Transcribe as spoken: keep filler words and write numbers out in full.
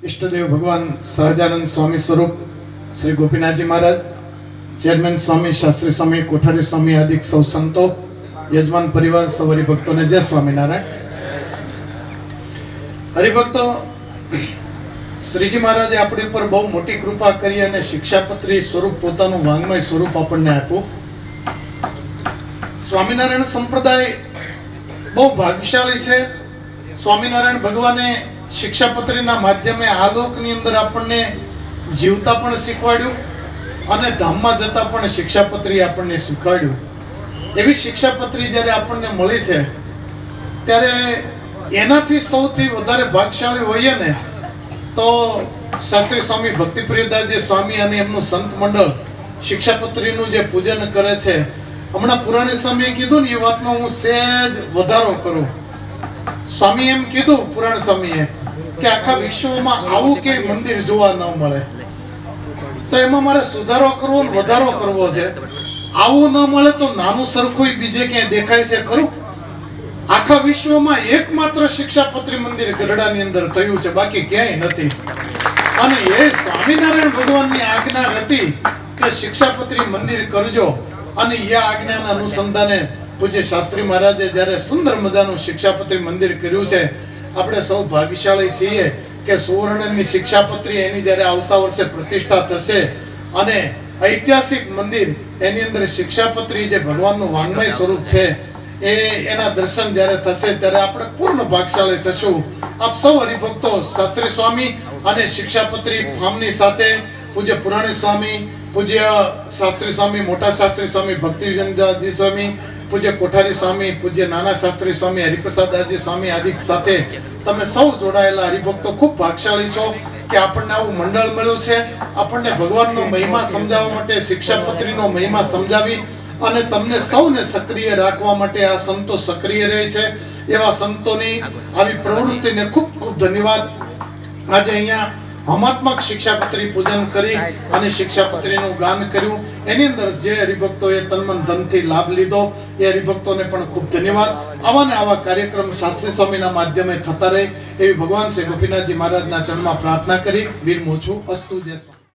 इष्टदेव भगवान सहजानंद स्वामी स्वरूप श्री गोपीनाथ जी महाराज, चेयरमैन स्वामी, शास्त्री स्वामी, कोठारी स्वामी आदि सौ संतो, यजमान परिवार, सौ हरिभक्तों ने जय स्वामीनारायण। हरिभक्तो, श्रीजी महाराजे अपनी पर बहु मोटी कृपा करी अने शिक्षापत्री स्वरूप पोतानुं वांग्मय स्वरूप आपणे आप्युं। स्वामीनारायण संप्रदाय बहु भाग्यशाળી છે। स्वामीनारायण भगवाने शिक्षापत्रीना माध्यमे आ लोकनी अंदर आपणे जीवता पण શીખવાડ્યું અને ધામમાં જતા પણ शिक्षापत्री આપણને શીખવાડ્યું। એવી शिक्षापत्री જ્યારે આપણને મળી છે ત્યારે એનાથી સૌથી વધારે ભાગ્યશાળી હોઈએ ને તો શાસ્ત્રી સ્વામી ભક્તિપ્રિયદાસજી સ્વામી અને એમનું સંત મંડળ शिक्षापत्रीનું જે પૂજન કરે છે। હમણાં પુરાણી સ્વામીએ કીધું ને એ વાતમાં હું સહેજ વધારો કરું। સ્વામી એમ કીધું પુરાણ સ્વામીએ કે આખા વિશ્વમાં આવું કે મંદિર જોવા ન મળે, તો એમાં મારે સુધારો કરવો ને વધારો કરવો છે। આવું ન મળે તો નાનું સરખું બીજે ક્યાંય દેખાય છે ખરું? આખા વિશ્વમાં એકમાત્ર शिक्षापत्री મંદિર ગઢડાની અંદર થયું છે, બાકી ક્યાંય નથી। અને એ સ્વામિનારાયણ ભગવાનની આજ્ઞા હતી કે शिक्षापत्री મંદિર કરજો, અને એ આજ્ઞાના અનુસંધાને પૂજ્ય શાસ્ત્રી મહારાજે જ્યારે સુંદર મજાનું शिक्षापत्री મંદિર કર્યું છે। આપણે સૌ ભાગ્યશાળી છીએ કે સુવર્ણની शिक्षापत्री એની જ્યારે આવતા વર્ષે પ્રતિષ્ઠા થશે અને ઐતિહાસિક મંદિર એની અંદર शिक्षापत्री જે ભગવાનનું વાંગ્મય સ્વરૂપ છે એ એના દર્શન જ્યારે થશે ત્યારે આપણે પૂર્ણ ભાગ્યશાળી થશું। આપ સૌ હરિભક્તો શાસ્ત્રી સ્વામી અને शिक्षापत्री ફામની સાથે પૂજ્ય પુરાણી સ્વામી, पूज्य शास्त्री स्वामी, मोटा शास्त्री स्वामी भक्तिविजनदासजी स्वामी, पूज्य कोठारी स्वामी, पूज्य नाना शास्त्री स्वामी हरिप्रसाददासजी स्वामी आदि साथे तमे सौ जोड़ायेला हरिभक्तो खूब भाग्यशाળી છો કે આપણને આવું મંડળ મળ્યું છે। આપણને ભગવાનનો મહિમા સમજાવવા માટે शिक्षापत्रीનો મહિમા સમજાવી અને તમને સૌને સક્રિય રાખવા માટે આ સંતો સક્રિય રહે છે। એવા સંતોની આવી પ્રવૃત્તિને ખૂબ ખૂબ ધન્યવાદ। આજે અહીંયા हमात्मक शिक्षापत्री पूजन करी અને शिक्षापत्रीનું ગાન કર્યું। એની અંદર જે હરિભક્તોએ તનમન ધનથી લાભ લીધો એ હરિભક્તોને પણ ખૂબ ધન્યવાદ। આવા ને આવા કાર્યક્રમ શાસ્ત્રી સ્વામીના માધ્યમે થતા રહે એવી ભગવાન શ્રી ગોપીનાથજી મહારાજના ચરણમાં પ્રાર્થના કરી વિરમું છું। અસ્તુ જય સ્વામી।